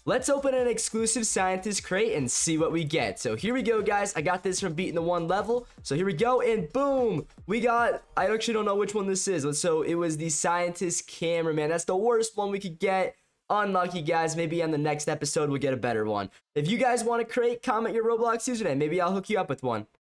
Let's open an exclusive scientist crate and see what we get. So here we go, guys. I got this from beating the 1 level. So here we go, and boom, we got, I actually don't know which one this is. So it was the scientist cameraman. That's the worst one we could get. Unlucky, guys. Maybe on the next episode we'll get a better one. If you guys want a crate, comment your Roblox username. Maybe I'll hook you up with one.